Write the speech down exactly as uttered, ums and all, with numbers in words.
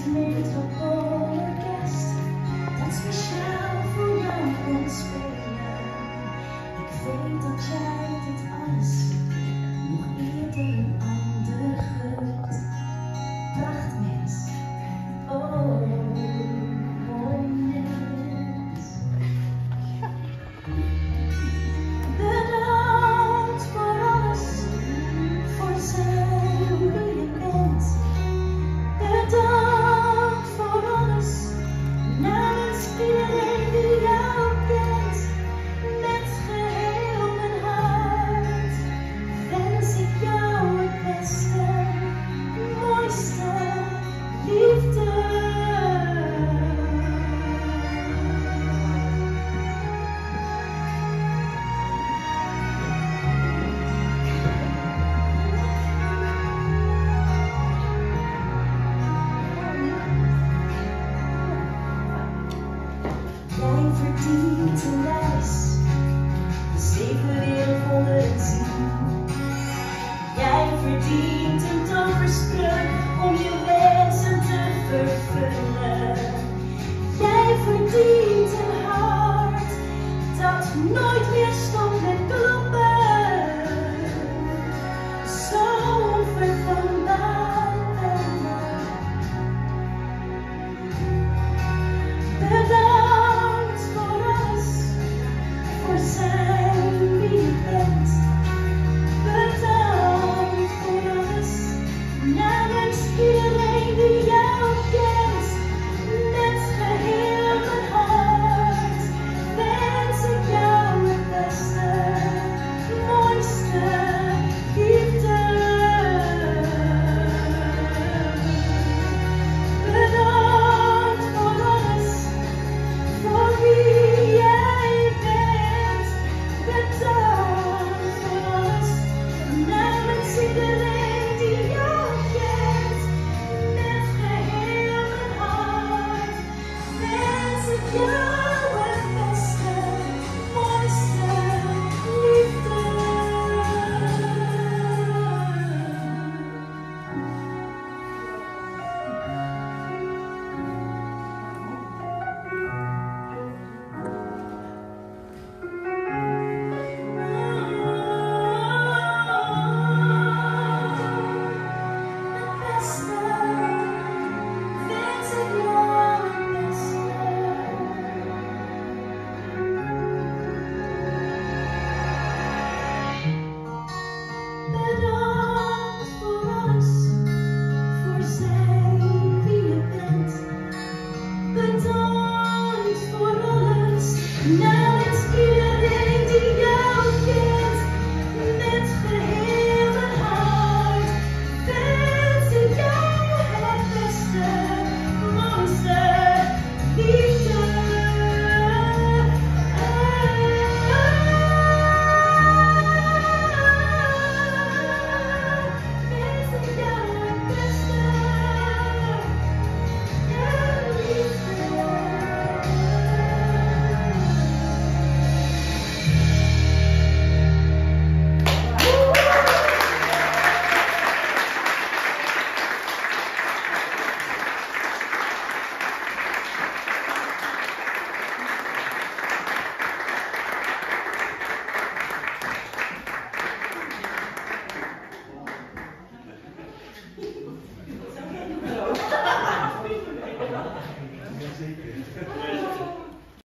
het Metropoolorkest dat speciaal voor jou komt spelen. Ik weet dat jij dit alles nog eerder een ander gebracht mens. Oh, mooi mens. Bedankt voor alles, voor zijn wie je bent. Bedankt voor alles, namens iedereen die jou kent. Met geheel mijn hart wens ik jou het beste, mooiste, liefde. Jij verdient een reis, de zeven wereldwonderen zien. Jij verdient een toverspreuk om je wensen te vervullen. Jij verdient een hart dat nooit meer stopt met kloppen. Zo onvervangbaar. Bedankt voor alles, voor zijn wie je bent. Bedankt voor alles, namens iedereen die jou kent. Met geheel mijn hart wens ik jou het beste, mooiste, liefde. Bedankt voor alles, voor wie jij bent. Bedankt voor alles, namens iedereen die jou kent. Met geheel mijn hart wens ik jou het beste, mooiste, liefde. Bedankt voor alles, voor zijn wie je bent. Bedankt voor alles, namens iedereen die jou kent. Met geheel mijn hart wens ik jou het beste, mooiste, liefde. Wens ik jou het beste, Zeker.